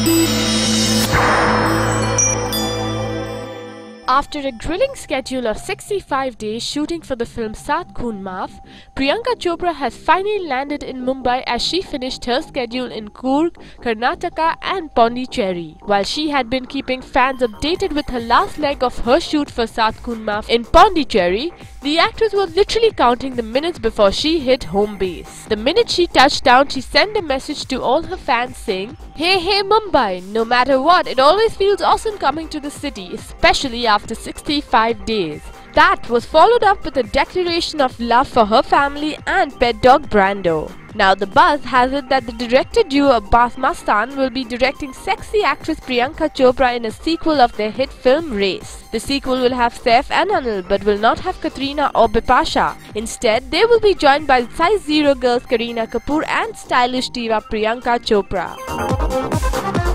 After a grueling schedule of 65 days shooting for the film Saath Khoon Maaf, Priyanka Chopra has finally landed in Mumbai as she finished her schedule in Coorg, Karnataka and Pondicherry. While she had been keeping fans updated with her last leg of her shoot for Saath Khoon Maaf in Pondicherry, the actress was literally counting the minutes before she hit home base. The minute she touched down, she sent a message to all her fans saying, "Hey hey Mumbai, no matter what, it always feels awesome coming to the city, especially after 65 days." That was followed up with a declaration of love for her family and pet dog Brando. Now the buzz has it that the director duo Abbas Mastan will be directing sexy actress Priyanka Chopra in a sequel of their hit film Race. The sequel will have Saif and Anil but will not have Katrina or Bipasha. Instead, they will be joined by size 0 girls Kareena Kapoor and stylish diva Priyanka Chopra.